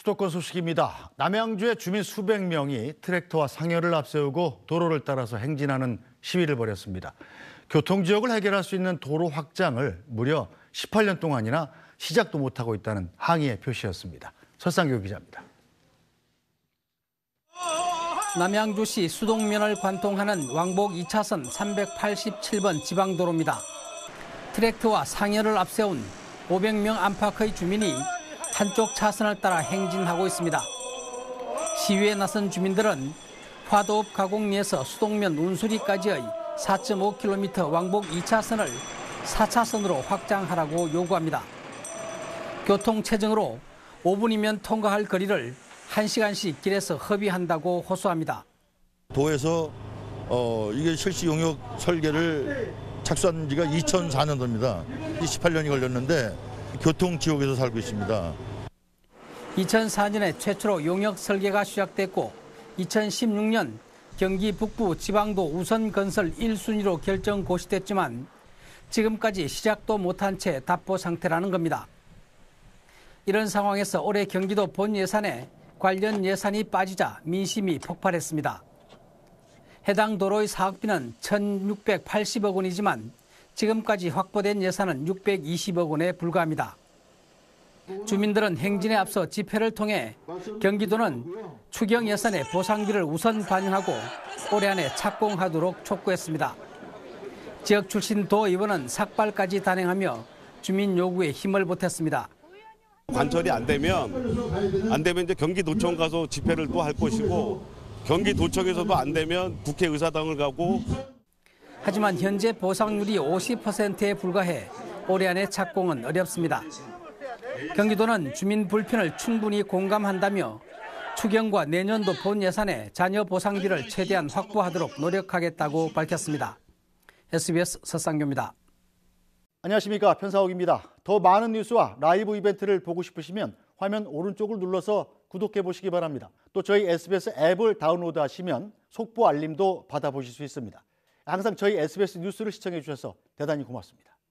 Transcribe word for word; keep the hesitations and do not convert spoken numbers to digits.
수도권 소식입니다. 남양주의 주민 수백 명이 트랙터와 상여를 앞세우고 도로를 따라서 행진하는 시위를 벌였습니다. 교통지역을 해결할 수 있는 도로 확장을 무려 십팔 년 동안이나 시작도 못하고 있다는 항의의 표시였습니다. 설상교 기자입니다. 남양주시 수동면을 관통하는 왕복 이 차선 삼백팔십칠 번 지방도로입니다. 트랙터와 상여를 앞세운 오백 명 안팎의 주민이 한쪽 차선을 따라 행진하고 있습니다. 시위에 나선 주민들은 화도읍 가곡리에서 수동면 운수리까지의 사 점 오 킬로미터 왕복 이 차선을 사 차선으로 확장하라고 요구합니다. 교통체증으로 오 분이면 통과할 거리를 한 시간씩 길에서 허비한다고 호소합니다. 도에서 어, 이게 실시 용역 설계를 착수한 지가 이천사 년도입니다. 십팔 년이 걸렸는데 교통지옥에서 살고 있습니다. 이천사 년에 최초로 용역 설계가 시작됐고 이천십육 년 경기 북부 지방도 우선 건설 일 순위로 결정 고시됐지만 지금까지 시작도 못한 채 답보 상태라는 겁니다. 이런 상황에서 올해 경기도 본 예산에 관련 예산이 빠지자 민심이 폭발했습니다. 해당 도로의 사업비는 천육백팔십억 원이지만 지금까지 확보된 예산은 육백이십억 원에 불과합니다. 주민들은 행진에 앞서 집회를 통해 경기도는 추경 예산에 보상비를 우선 반영하고 올해 안에 착공하도록 촉구했습니다. 지역 출신 도의원은 삭발까지 단행하며 주민 요구에 힘을 보탰습니다. 관철이 안 되면 안 되면 이제 경기도청 가서 집회를 또 할 것이고 경기도청에서도 안 되면 국회의사당을 가고. 하지만 현재 보상률이 오십 퍼센트에 불과해 올해 안에 착공은 어렵습니다. 경기도는 주민 불편을 충분히 공감한다며 추경과 내년도 본 예산에 자녀 보상비를 최대한 확보하도록 노력하겠다고 밝혔습니다. 에스비에스 서상교입니다. 안녕하십니까, 편사옥입니다. 더 많은 뉴스와 라이브 이벤트를 보고 싶으시면 화면 오른쪽을 눌러서 구독해 보시기 바랍니다. 또 저희 에스비에스 앱을 다운로드하시면 속보 알림도 받아보실 수 있습니다. 항상 저희 에스비에스 뉴스를 시청해 주셔서 대단히 고맙습니다.